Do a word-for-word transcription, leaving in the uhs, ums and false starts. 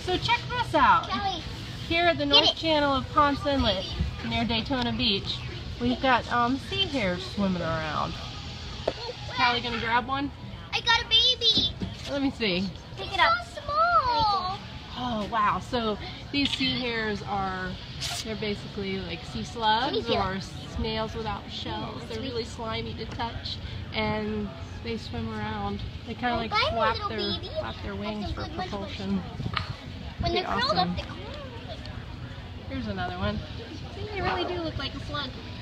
So check this out. Kelly. Here at the North Channel of Ponce Inlet, near Daytona Beach, we've got um, sea hares swimming around. Callie gonna grab one? I got a baby. Let me see. Pick it up. So small. Oh wow! So these sea hares are, they're basically like sea slugs or snails without shells. They're really slimy to touch, and they swim around. They kind of like flap their flap their wings for propulsion. When they're curled up, they Here's another one. See, they really do look like a slug.